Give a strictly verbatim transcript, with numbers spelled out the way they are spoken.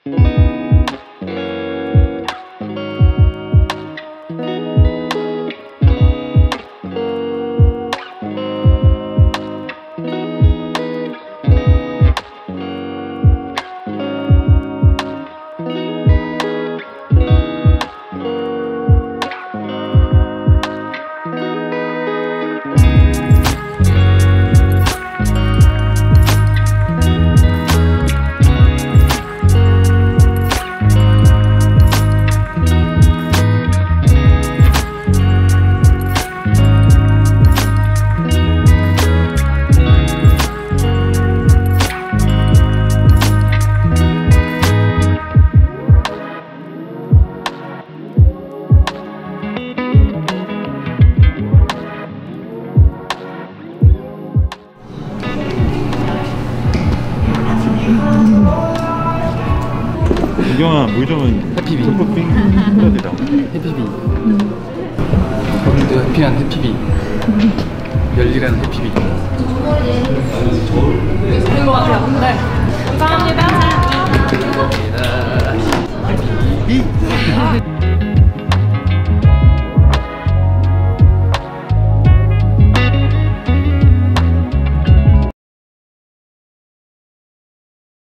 유경아 물좀은 해피비 토핑 해야 되다. 해피비 오늘도 해피한 해피비 열일한 해피비 좋은 것 같아요. 네, 감사합니다.